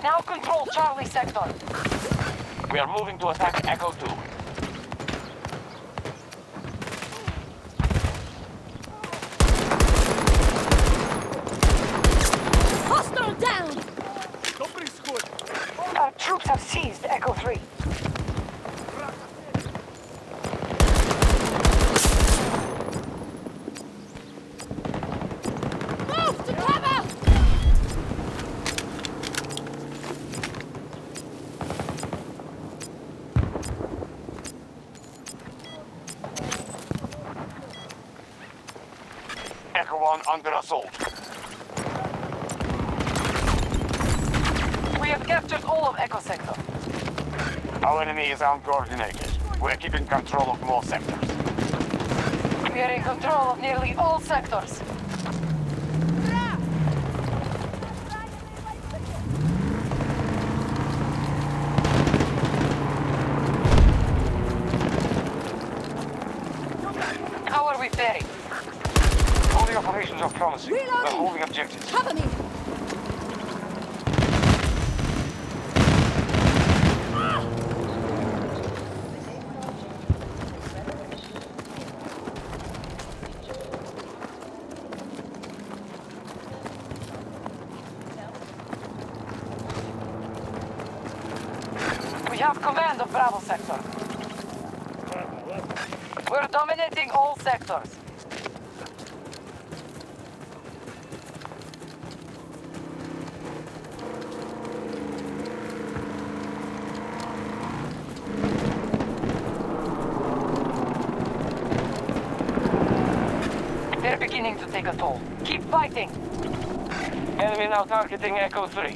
now control Charlie sector. We are moving to attack Echo 2. Hostile down! Our troops have seized Echo 3. Move to cover! Echo 1 under assault. We have captured all of Echo sector. Our enemy is uncoordinated. We're keeping control of more sectors. We are in control of nearly all sectors. How are we faring? All the operations are promising. Reloading. We're holding objectives. Cover me! We have command of Bravo sector. We're dominating all sectors. They're beginning to take a toll. Keep fighting! Enemy now targeting Echo 3.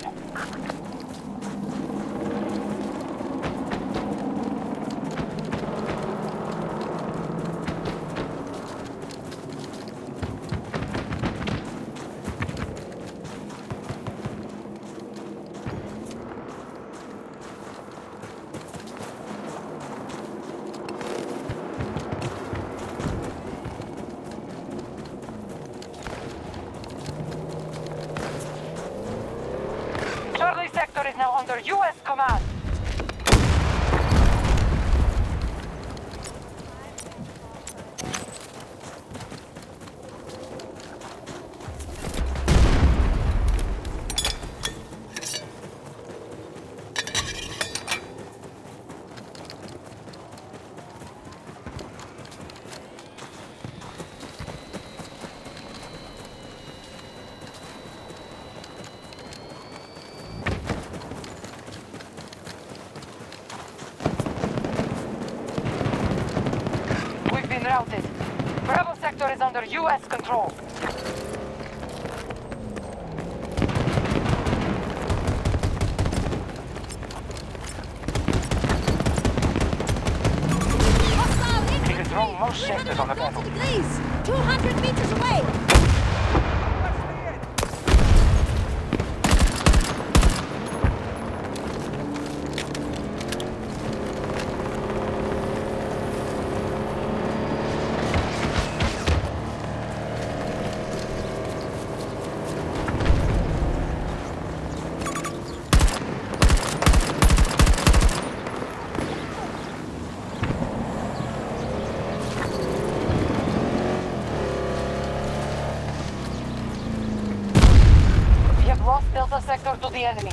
Charlie sector is now under U.S. command. Routed. Bravo sector is under U.S. control. Hostile It is wrong most sectors on the battle. degrees! 200 meters away! Lost Delta sector to the enemy.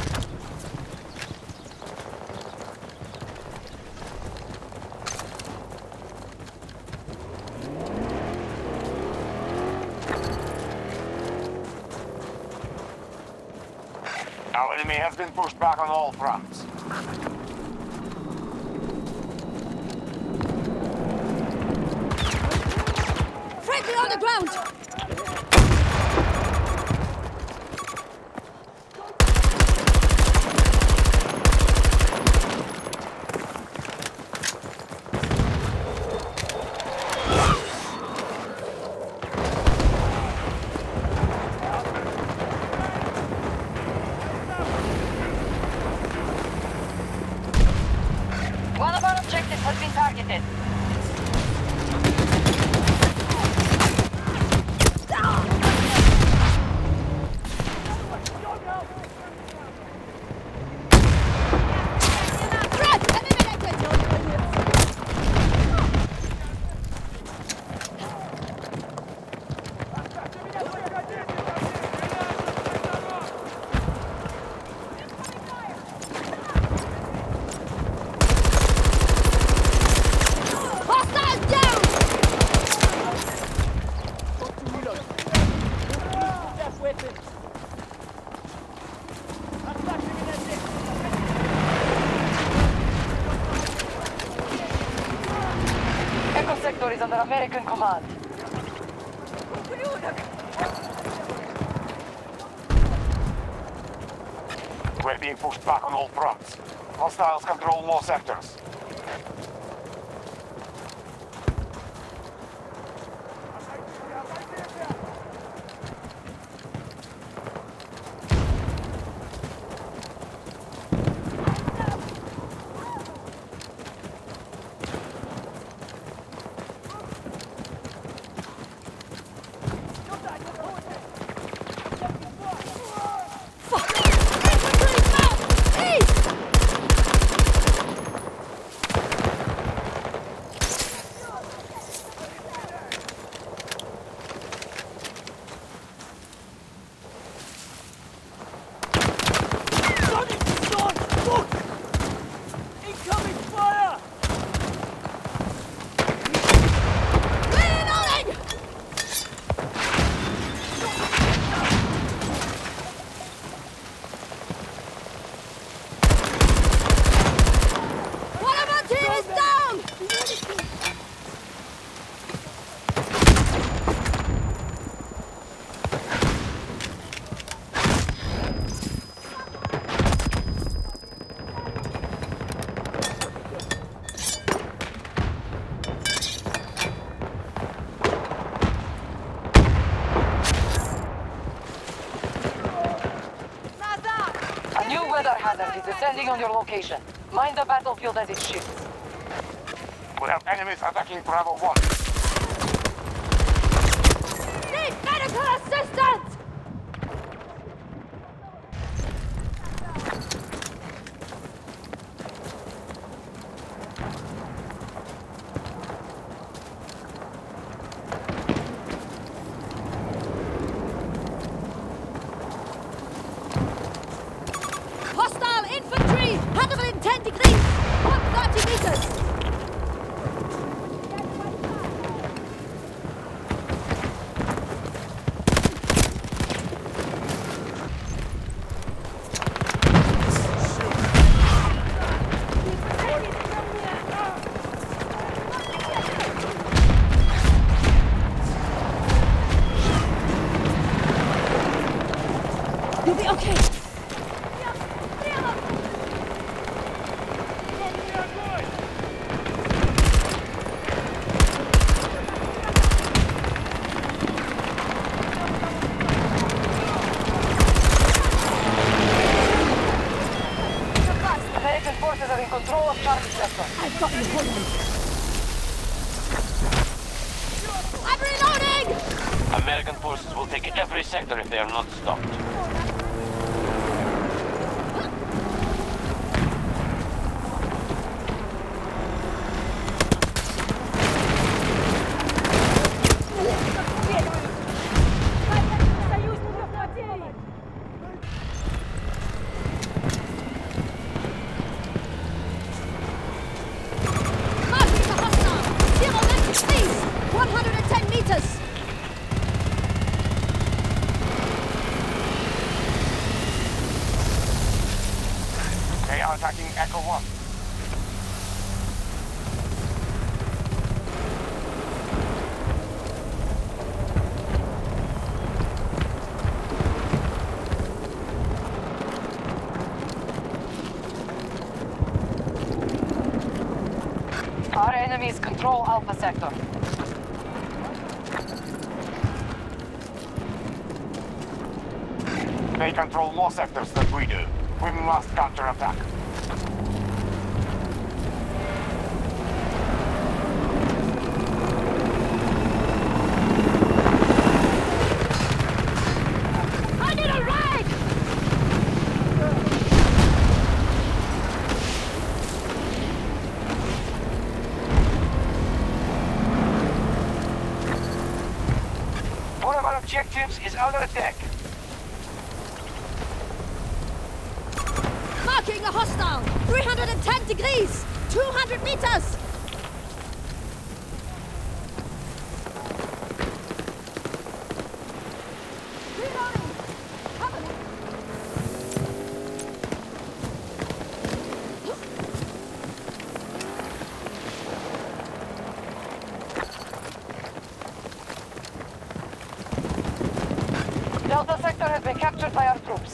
Our enemy has been pushed back on all fronts. Friendly on the ground! One of our objectives has been targeted. is under American command. We're being pushed back on all fronts. Hostiles control more sectors. Weather hazard is descending on your location. Mind the battlefield as it shifts. We have enemies attacking Bravo 1. Need medical assistance! Hostile infantry! 110 degrees! 130 meters! You'll be okay! American forces are in control of Charlie sector. I've got you, hold on. I'm reloading! American forces will take every sector if they are not stopped. Marking the hostile! Zero left, please! 110 meters! They are attacking Echo 1. Our enemies control Alpha sector. They control more sectors than we do. We must counterattack. I need a ride! One of our objectives is under attack. Marking a hostile! 310 degrees! 200 meters! Reloading! Cover me! be captured by our troops.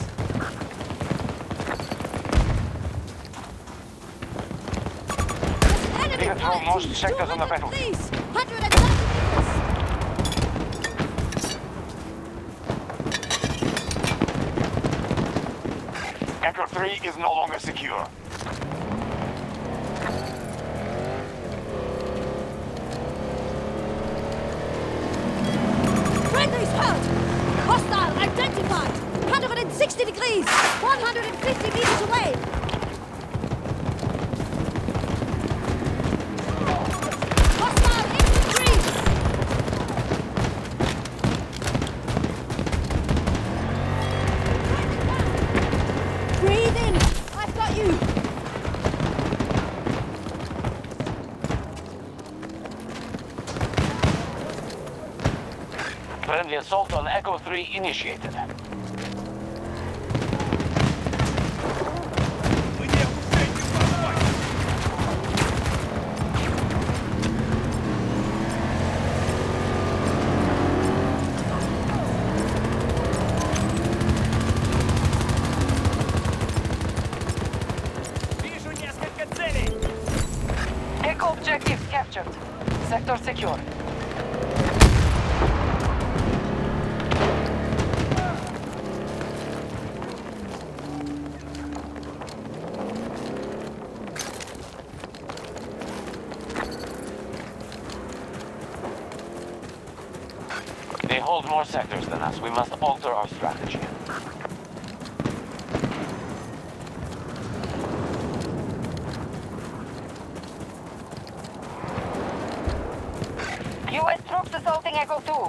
Enemy We control pilot most team, sectors on the 200 battlefield. Please, 170 Echo 3 is no longer secure. Friendly's hurt! Hostile identified! 160 degrees! 150 meters away! Hostile infantry! Breathe in! I've got you! Friendly assault on Echo 3 initiated. Echo objectives captured. Sector secure. They hold more sectors than us. We must alter our strategy. US troops assaulting Echo 2.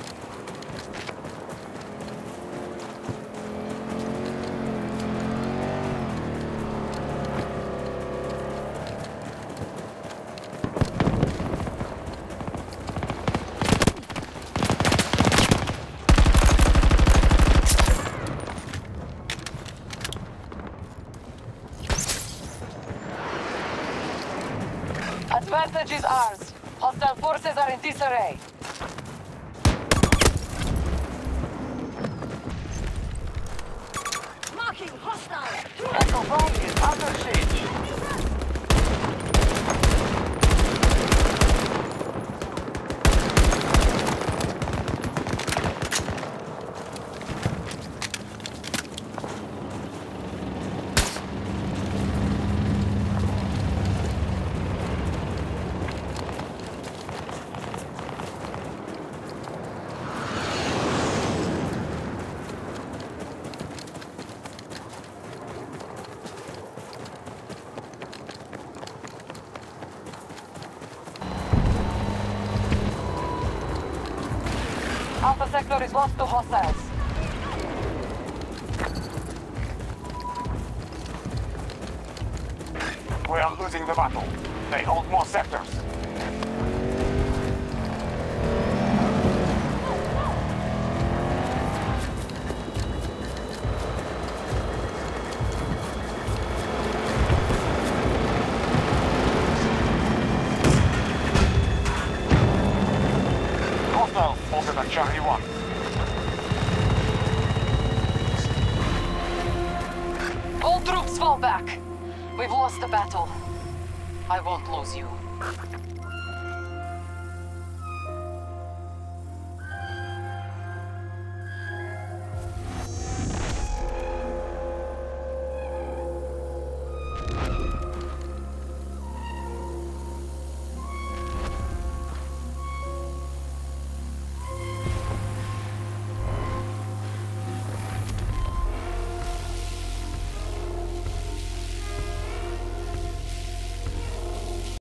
Advantage is ours. Hostile forces are in disarray. Marking hostile! Echo 5 is under siege. Alpha sector is lost to hostiles. We are losing the battle. They hold more sectors. Hostile over on Charlie 1. All troops fall back. We've lost the battle. I won't lose you.